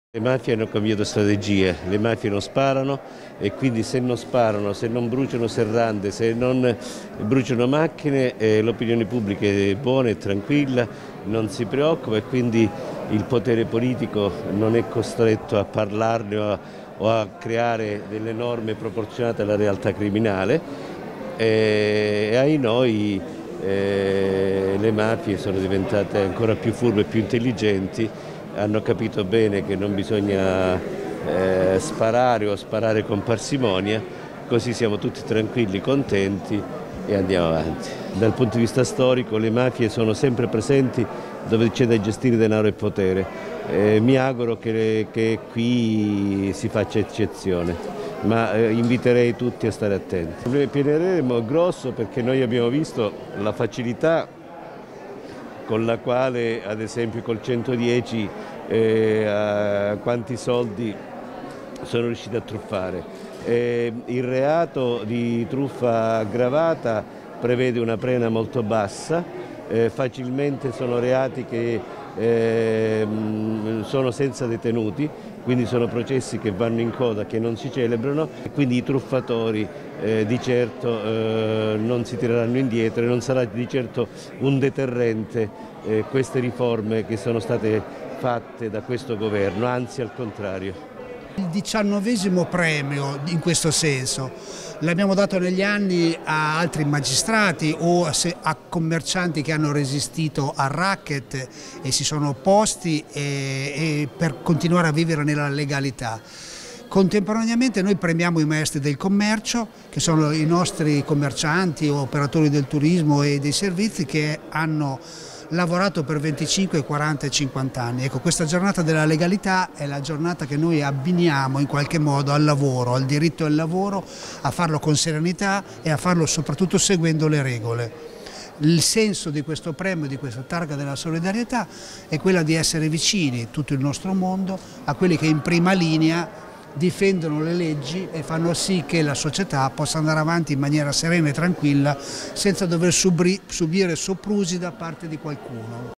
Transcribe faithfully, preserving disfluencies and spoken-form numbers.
Le mafie hanno cambiato strategie, le mafie non sparano e quindi se non sparano, se non bruciano serrande, se non bruciano macchine, eh, l'opinione pubblica è buona e tranquilla, non si preoccupa e quindi il potere politico non è costretto a parlarne o a, o a creare delle norme proporzionate alla realtà criminale e, e ai noi eh, le mafie sono diventate ancora più furbe e più intelligenti. Hanno capito bene che non bisogna eh, sparare o sparare con parsimonia, così siamo tutti tranquilli, contenti e andiamo avanti. Dal punto di vista storico le mafie sono sempre presenti dove c'è da gestire denaro e potere. Eh, mi auguro che, che qui si faccia eccezione, ma eh, inviterei tutti a stare attenti. Il P N R R è grosso perché noi abbiamo visto la facilità con la quale, ad esempio, col centodieci eh, quanti soldi sono riusciti a truffare. Eh, il reato di truffa aggravata prevede una pena molto bassa, eh, facilmente sono reati che eh, sono senza detenuti, quindi sono processi che vanno in coda, che non si celebrano e quindi i truffatori eh, di certo eh, non si tireranno indietro e non sarà di certo un deterrente eh, queste riforme che sono state fatte da questo governo, anzi al contrario. Il diciannovesimo premio in questo senso l'abbiamo dato negli anni a altri magistrati o a commercianti che hanno resistito al racket e si sono opposti e, e per continuare a vivere nella legalità. Contemporaneamente noi premiamo i maestri del commercio, che sono i nostri commercianti o operatori del turismo e dei servizi che hanno lavorato per venticinque, quaranta e cinquanta anni. Ecco, questa giornata della legalità è la giornata che noi abbiniamo in qualche modo al lavoro, al diritto al lavoro, a farlo con serenità e a farlo soprattutto seguendo le regole. Il senso di questo premio, di questa targa della solidarietà, è quella di essere vicini, tutto il nostro mondo, a quelli che in prima linea difendono le leggi e fanno sì che la società possa andare avanti in maniera serena e tranquilla senza dover subire soprusi da parte di qualcuno.